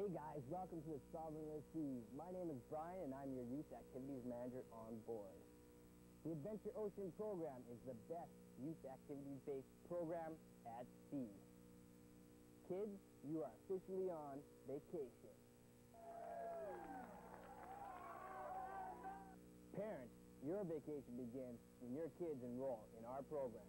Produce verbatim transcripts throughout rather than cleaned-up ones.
Hey guys, welcome to the Sovereign of the Seas. My name is Brian and I'm your Youth Activities Manager on board. The Adventure Ocean program is the best youth activities-based program at sea. Kids, you are officially on vacation. Parents, your vacation begins when your kids enroll in our program.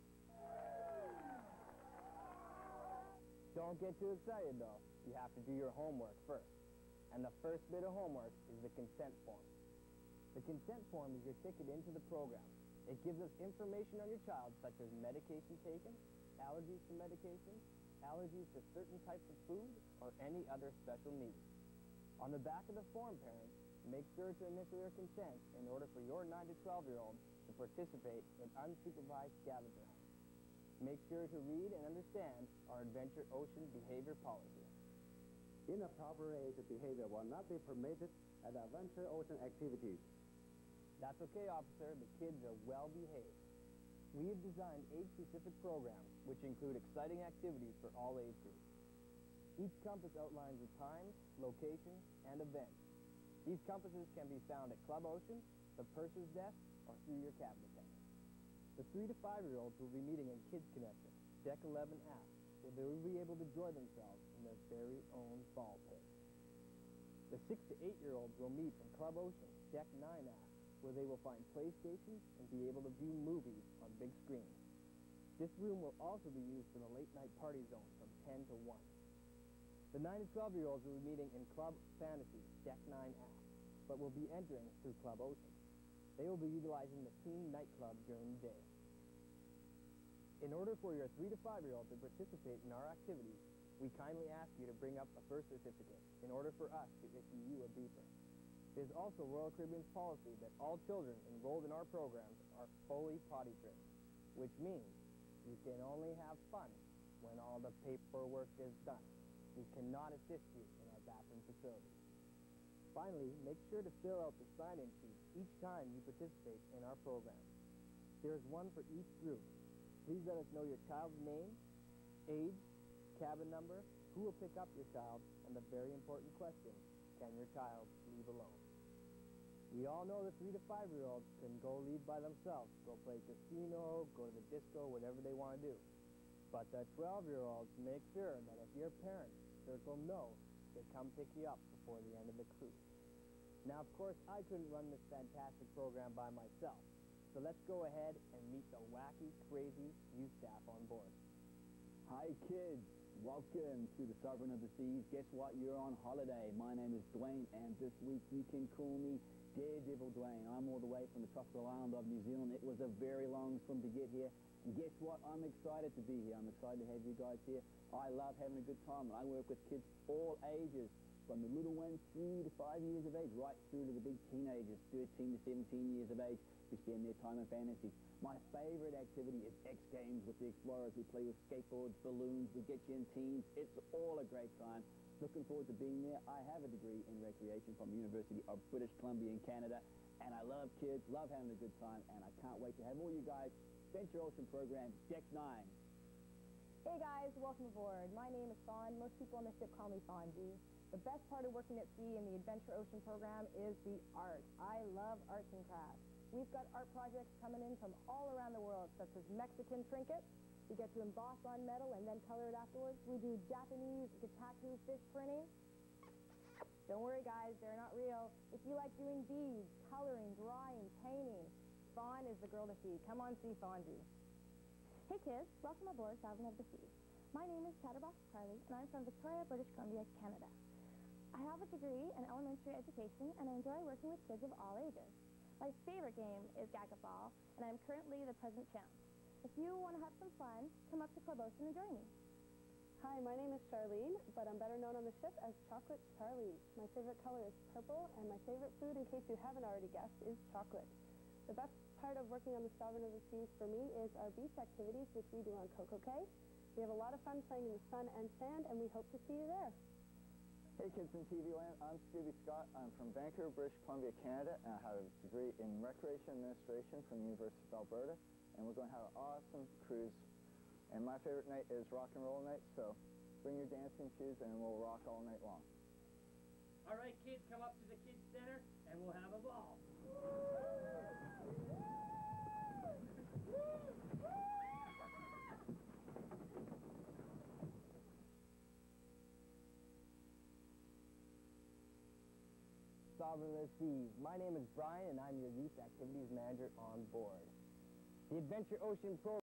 Don't get too excited though. You have to do your homework first. And the first bit of homework is the consent form. The consent form is your ticket into the program. It gives us information on your child such as medication taken, allergies to medication, allergies to certain types of food, or any other special needs. On the back of the form, parents, make sure to initial your consent in order for your nine to twelve year old to participate in unsupervised scavenger hunts. Make sure to read and understand our Adventure Ocean behavior policy. Inappropriate behavior will not be permitted at Adventure Ocean activities. That's okay, officer. The kids are well behaved. We have designed age-specific programs which include exciting activities for all age groups. Each compass outlines the time, location, and event. These compasses can be found at Club Ocean, the purser's desk, or through your cabin attendant. The three to five year olds will be meeting in Kids Connection, Deck eleven aft, where they will be able to enjoy themselves in their very own ball pit. The six to eight year olds will meet in Club Ocean, Deck nine aft, where they will find playstations and be able to view movies on big screens. This room will also be used for the late night party zone from ten to one. The nine to twelve year olds will be meeting in Club Fantasy, Deck nine aft, but will be entering through Club Ocean. They will be utilizing the teen nightclub during the day. In order for your three to five year old to participate in our activities, we kindly ask you to bring up a birth certificate in order for us to issue you a beeper. It is also Royal Caribbean's policy that all children enrolled in our programs are fully potty trained, which means you can only have fun when all the paperwork is done. We cannot assist you in our bathroom facilities. Finally, make sure to fill out the sign-in sheet each time you participate in our program. There is one for each group. Please let us know your child's name, age, cabin number, who will pick up your child, and the very important question, can your child leave alone? We all know the three to five year olds can go leave by themselves, go play casino, go to the disco, whatever they want to do. But the twelve year olds, make sure that if your parents circle no, they come pick you up before the end of the cruise. Now, of course, I couldn't run this fantastic program by myself, so let's go ahead and meet the wacky, crazy youth staff on board. Hi, kids. Welcome to the Sovereign of the Seas. Guess what? You're on holiday. My name is Dwayne, and this week you can call me Daredevil Dwayne. I'm all the way from the tropical island of New Zealand. It was a very long swim to get here. And guess what? I'm excited to be here. I'm excited to have you guys here. I love having a good time, and I work with kids all ages, from the little ones, three to five years of age, right through to the big teenagers, thirteen to seventeen years of age, who spend their time in fantasy. My favorite activity is X Games with the Explorers. We play with skateboards, balloons, we get you in teams. It's all a great time. Looking forward to being there. I have a degree in recreation from the University of British Columbia in Canada, and I love kids, love having a good time, and I can't wait to have all you guys. Adventure Ocean program, Deck nine. Hey guys, welcome aboard. My name is Fawn. Most people on the ship call me Fonzie. The best part of working at sea in the Adventure Ocean program is the art. I love arts and crafts. We've got art projects coming in from all around the world, such as Mexican trinkets. We get to emboss on metal and then color it afterwards. We do Japanese gataku fish printing. Don't worry guys, they're not real. If you like doing beads, coloring, drawing, painting, Fawn is the girl to see. Come on, see Fonzie. Hey kids, welcome aboard Sovereign of the Seas. My name is Chatterbox Carly, and I'm from Victoria, British Columbia, Canada. I have a degree in elementary education, and I enjoy working with kids of all ages. My favorite game is Gag-a-Ball, and I'm currently the present champ. If you want to have some fun, come up to Club Ocean and join me. Hi, my name is Charlene, but I'm better known on the ship as Chocolate Charlie. My favorite color is purple, and my favorite food, in case you haven't already guessed, is chocolate. The best part of working on the Sovereign of the Seas for me is our beach activities, which we do on Coco Cay. We have a lot of fun playing in the sun and sand, and we hope to see you there. Hey kids in T V land, I'm Scooby Scott. I'm from Vancouver, British Columbia, Canada, and I have a degree in Recreation Administration from the University of Alberta, and we're going to have an awesome cruise. And my favorite night is rock and roll night, so bring your dancing shoes and we'll rock all night long. All right, kids, come up to the kids' center, and we'll have a ball. Sovereign of the Seas. My name is Brian, and I'm your Youth Activities Manager on board. The Adventure Ocean program